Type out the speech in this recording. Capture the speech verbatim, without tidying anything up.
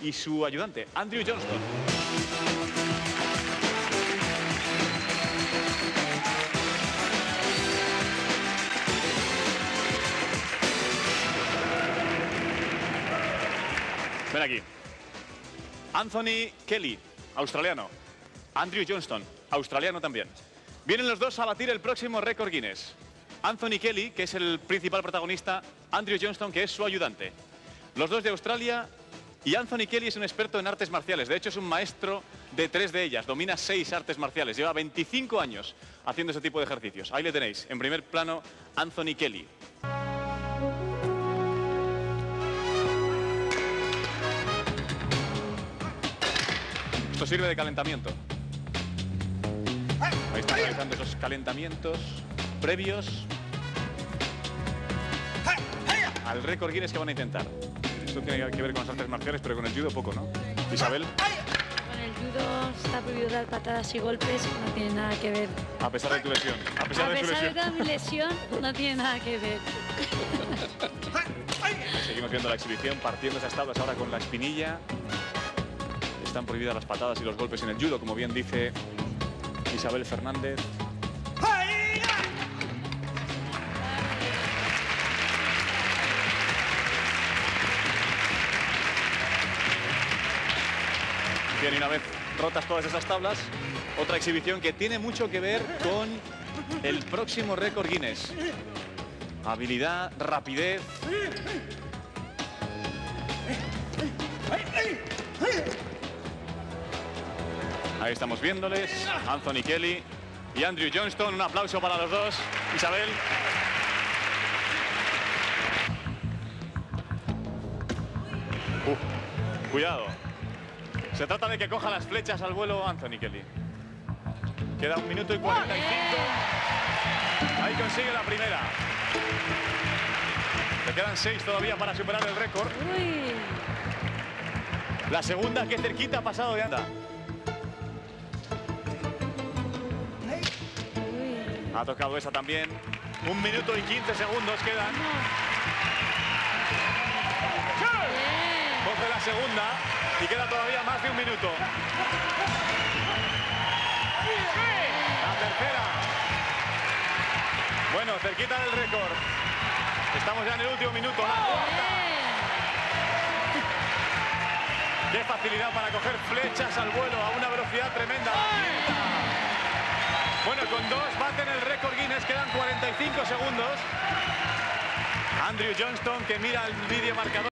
y su ayudante, Andrew Johnston. Ven aquí. Anthony Kelly, australiano. Andrew Johnston, australiano también. Vienen los dos a batir el próximo récord Guinness. Anthony Kelly, que es el principal protagonista, Andrew Johnston, que es su ayudante. Los dos de Australia, y Anthony Kelly es un experto en artes marciales. De hecho, es un maestro de tres de ellas. Domina seis artes marciales. Lleva veinticinco años haciendo ese tipo de ejercicios. Ahí le tenéis, en primer plano, Anthony Kelly. Esto sirve de calentamiento. Ahí están realizando esos calentamientos previos al récord Guinness que van a intentar. Esto tiene que ver con las artes marciales, pero con el judo poco, ¿no? Isabel. Con el judo está prohibido dar patadas y golpes, no tiene nada que ver. A pesar de tu lesión. A pesar, A de, tu pesar lesión. de mi lesión, no tiene nada que ver. Seguimos viendo la exhibición, partiendo esas tablas ahora con la espinilla. Están prohibidas las patadas y los golpes en el judo, como bien dice Isabel Fernández. Bien, y una vez rotas todas esas tablas, otra exhibición que tiene mucho que ver con el próximo récord Guinness. Habilidad, rapidez. Ahí estamos viéndoles, Anthony Kelly y Andrew Johnston. Un aplauso para los dos. Isabel. Uh, cuidado. Se trata de que coja las flechas al vuelo Anthony Kelly. Queda un minuto y cuarenta y cinco. Ahí consigue la primera. Le quedan seis todavía para superar el récord. Uy. La segunda, que cerquita ha pasado de anda. Uy. Ha tocado esa también. Un minuto y quince segundos quedan. Coge la segunda y queda todavía más de un minuto. La tercera. Bueno, cerquita del récord. Estamos ya en el último minuto. La cuarta. Qué facilidad para coger flechas al vuelo a una velocidad tremenda. Bueno, con dos baten el récord Guinness, quedan cuarenta y cinco segundos. Andrew Johnston, que mira el vídeo marcador.